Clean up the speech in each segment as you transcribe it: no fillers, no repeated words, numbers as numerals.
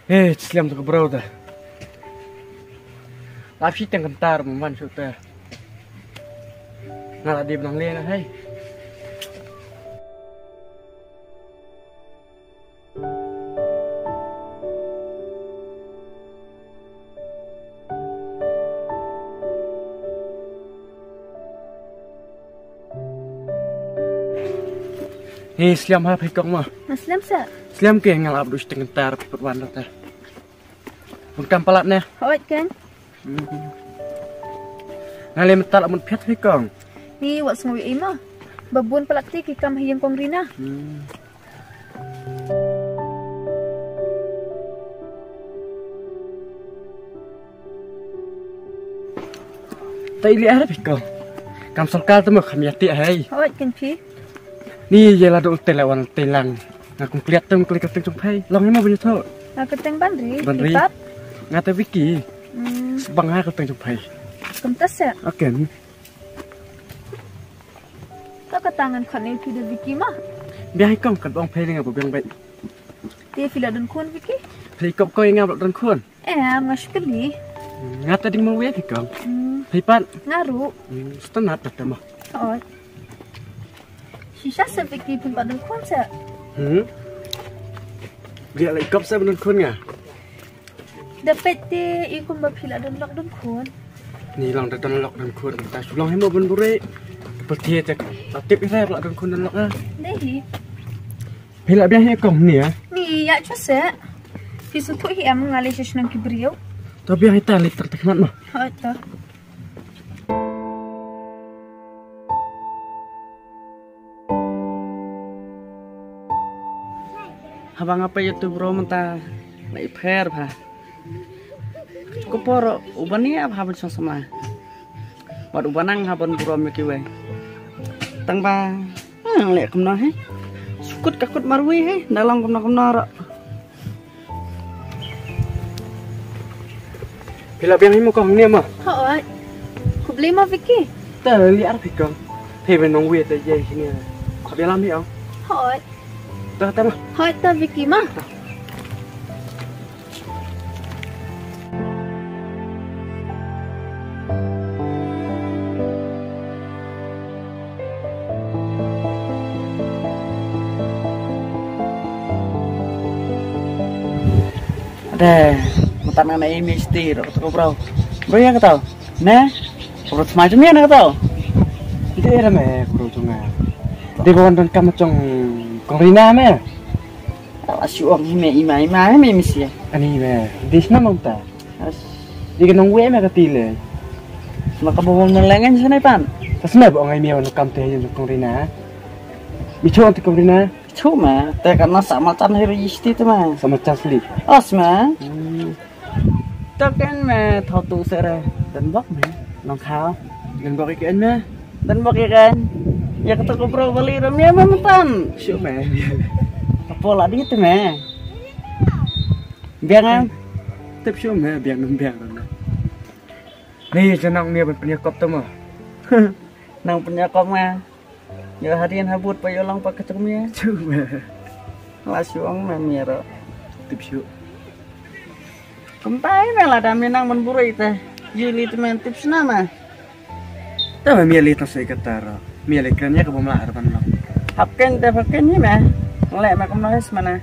Seliam tu keberau dah. Lapsi tengah kentar memang sudah. Ngalah dia benang lena, hey. Seliam apa hikong mah? Seliam sa? Seliam ke ngalah abdus tengah kentar perwan dah. Bukan palat ne? Hoi kan? Ngalah mental amun piat hikong. Ni wak semua ima. Babun pelakti kikam hiyang kong rina. Tak ili ada hikong. Kam solkal tu mah kami hati hai. Hoi kan pi? Ni je lah duk telewan telang. Ngaku keliat tu klik keteng jumpai. Long ni mah banyak tu. Keteng bandri. Bandri. Ngata Vicky. Sebang ha keteng jumpai. Kemtas ya? Oke. Tak ketangan kan ni video Vicky mah. Biar hikong kat bang pay dengan biang baik. Dia fila dan kun Vicky. Hikong kau yang ngabak dan kun. Mas kali. Ngata ding mau ya hikong. Hipan. Ngaru. Setenat dah mah. Hoi. Sisa sa Vicky tempat dan kun sa. Dia lagi kop saya benar kun ngah. Dapat dia ikut bapila dan lok dan kun. Ni lang dah dan lok dan kun. Tak sulang hemo ben bure. Seperti itu. Tip saya lok dan kun dan lok ah. Dehi. Bila biar hikong ni ah. Ni ya cusa. Fisu tu hi am ngalih senang kibriau. Tapi yang kita lihat tertekmat mah. Hoi tu. Habang apa itu bro mentah naik fair bah. Kupor uban ni apa habis sama. Buat ubanang haban bro mekiwe. Tang ba, lek kumna he. Sukut kakut marwi he, dalam kumna rak. Bila biang himu kau ni mah. Hoi. Ku beli mah Vicky. Tak lihat hikong. Hei benong wei tak jadi sini. Kau bilang ni ah. Hoi. Dah mah. Hoi ta Vicky mah. Ada, mutan anak ini mesti rok tu bro. Bro yang kau tahu? Nah, bro semacam ni nak tahu? Itu era meh bro tunga. Di bawah dan kamu cong Rina meh. Asyik orang ini ima mesti. Ani meh, di sana mau tak? Di kenong wei meh ketile. Maka bawa melengan sana pan. Tas meh bawa ngai miau nak kamte yang Rina. Bicu untuk Rina. Cuma, tak karena sama tan hari isti tu mah. Sama casli. Asma. Tak kan mah thau tu sere dan bak mah. Nong khao. Dan bak ikan meh. Dan bak ikan. Ya kata ko bro bali ramya mah tan. Syuk meh. Pola di tu mah. Biang Tep syuk meh biang nembiang na. Ni jenang ni penyakop tu mah. Nang penyakop mah. Ya harian habut payo lang pagkacumya. Syuk meh. Lasyong mah mira. Tep syuk. Kempai mela dami nang menburu itu. Yuli teman tips nama. Tahu mieli tas saya kata. Mieli keranya ke bawah harapan lo. Hakken ni mah. Ngelak makum nohes mana.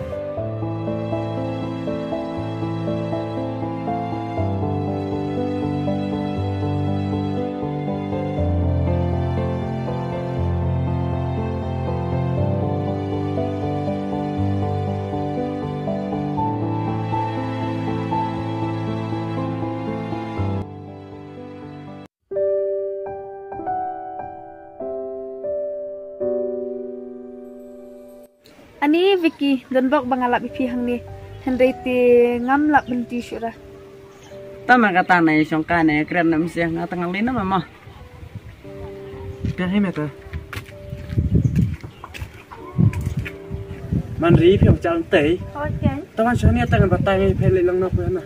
Ani Vicky, dan bak bangalap ipihang ni. Henry ti ngamlap benti syurah. Tama kata na isong kane keren na misya nga tangang lina mama. Biar hime tu. Manri piang jalan teh. Okay. Tahu kan ni tangan batang pele lang nak mana.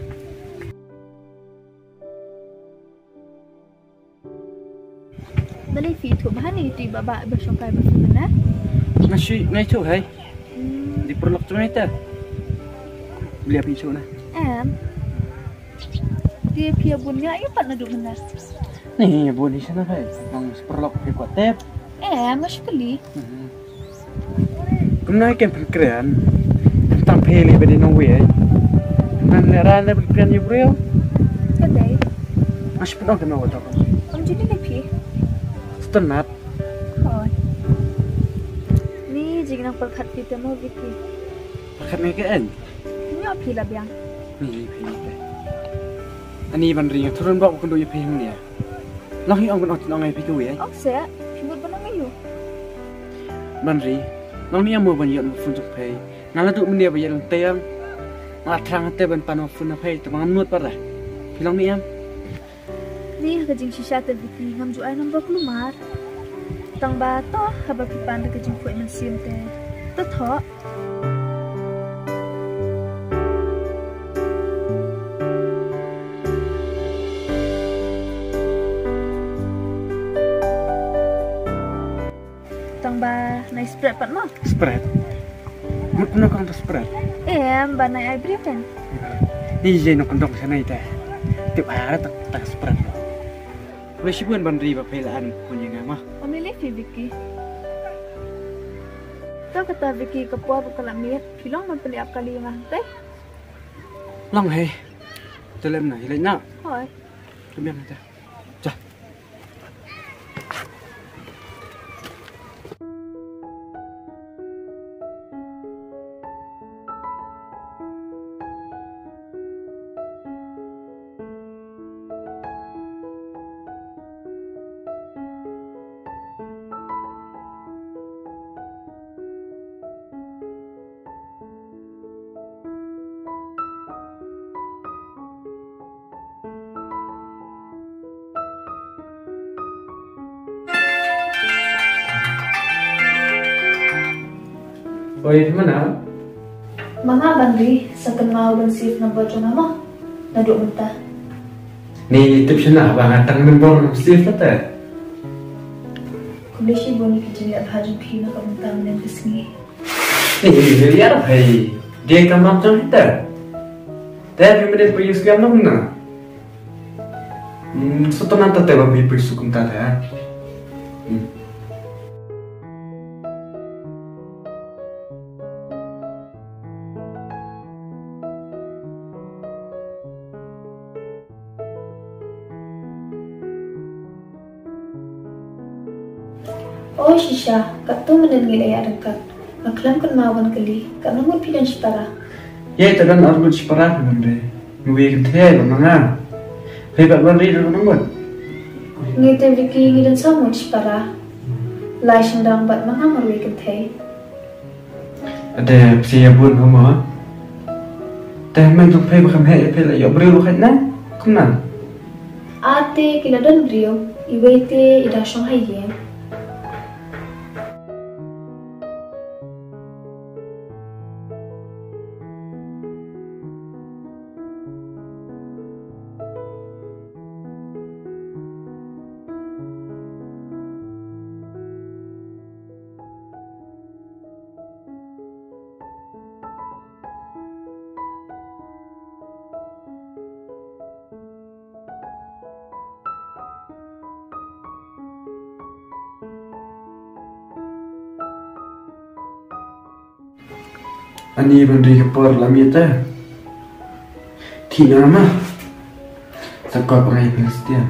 Dali fi tu bahan ni ti baba bersongkai berfirman. Nasi ngai tu hai. Di perlok tu ni tu. beli api isu na. Dia pia bunnya iya pat naduk benar. Nih, buat di sana hai. Nang seperlok ke kuat tep. Mas kali. Kumna ikan perkrean. Tentang peli bedi nongwe ai. Nan neran le perkrean yubreo. Kedai. Masih penuh kena waktu apa? Om jadi lepi. Setenat. Oh. Ni jika nak perkat kita mau Vicky. Perkat mereka Ini apa lah biang? Nih, peli. Ani ban ring turun bawa kundu ya peli ni ya. Lahi orang nak nongai pergi we. Oh saya, pibut benang ayu. Ban ring. Nong ni amu ban yot fun tuk pay. Ngala tu mendia bayar tayang. Ngala terang te ban pano fun pay tu ngamnut parah. Pilong ni am. Ni kajing shisha te Vicky ngam ju ai nombor kelumar. Tang ba to haba pipan de kajing kuat mensim te. Tetho. Tang ba nai spread pat mo. Spread. Mut puno kang tu spread. Ba nai ai brief kan. Ni je no kondok sana ite. Tiap hari tak spread. Boleh sibuan ban ring pelaan punya ngama. Pemilih Vicky. Tahu kata Vicky kepua bukan lamit. Pilong mempelih kali ngah teh. Long hei. Dalam na hilai na. Hoi. Kebiang aja. Jah. Oi, mana? Mga bandri sa kenal dan sif na baca nama naduk mentah. Ni YouTube sana abang atang nombor sif tata. Kulishi boni kijili abhajun phi na kamuntang dan bisngi. Ni liar bhai. Dia kamam jang hita. Tapi mere pergi sekam na. Setelah tata babi pergi sukum tata. Oh shisha, katu menen ngilai adengkat. Maklam kan mawan kali, kan nomor pidan sipara. Ya itu kan arbut separah bende. Nuwi kete manga. Hebat bende itu nomor. Ngite Vicky ngidan samut sipara. Lai sendang bat manga marwi kete. Ada siapa pun homo. Teh main tu pay bakam hai pay la yo brio lu khatna. Kumnan. Ate kiladan brio, iwaite ida shong haye. Ani bende kepor lamita. Tina mah. Takut pengai Palestina.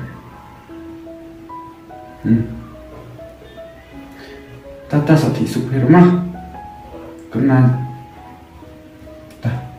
Tata sati super mah. Kenal. Dah.